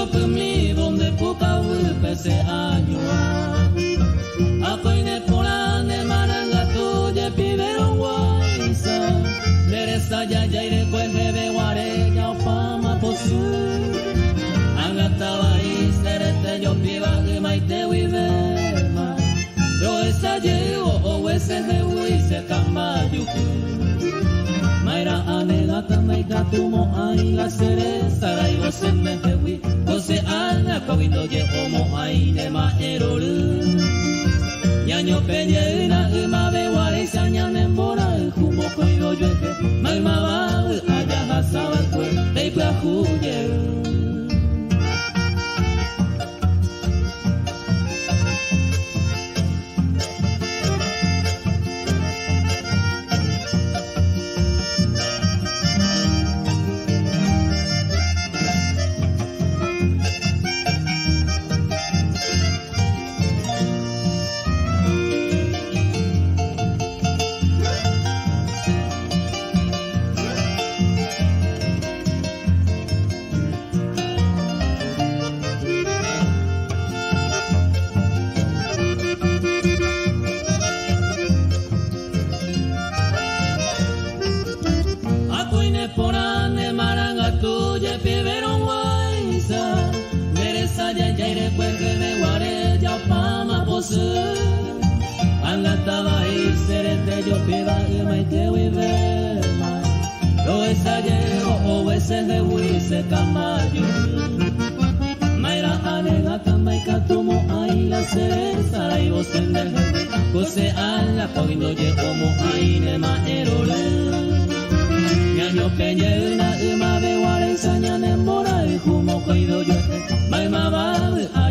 pumli donde puka pese ayua akoy ne polane maranga tuye pibero waisa deresa ya jaire kwehebe ware ya fama posu angata wai serete yo piba maite wive do esa je o ese de wise kamayuku Maira anegata maika tumo ai la cereza raigo se metewi Kose ana kawindo je homo ai ne ma eroru Nyanyo peñe na umabe ware sanya nembora Kumo koido yueke Maima wa aya hasawa kwe Teipla huye Angataba y serete yo piba y maite wivema Lo esa llego o ese de wise kamayu Maira anegata maika tumo ai la cereza y vos tendeje Kose ala kogindo ye omo ai ne ma erole Nyanyo peñe una umabe ware sanya nembora y humo koido yo Maima ba